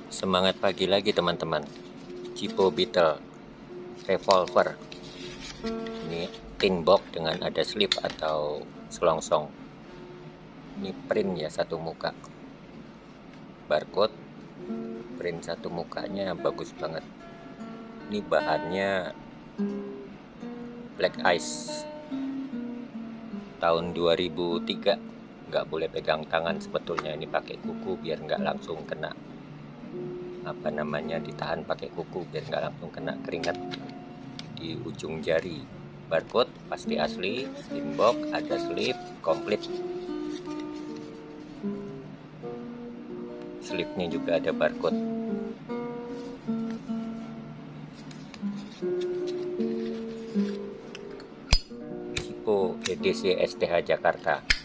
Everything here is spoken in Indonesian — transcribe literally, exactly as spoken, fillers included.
Semangat pagi lagi teman-teman. Cipo Beetle Revolver. Ini tin box dengan ada slip atau selongsong. Ini print ya, satu muka. Barcode print satu mukanya bagus banget. Ini bahannya black ice tahun dua ribu tiga. Nggak boleh pegang tangan sebetulnya, ini pakai kuku biar nggak langsung kena apa namanya ditahan pakai kuku biar nggak langsung kena keringat di ujung jari. Barcode pasti asli, inbox, ada slip komplit, slipnya juga ada barcode. Cipo E D C S T H Jakarta.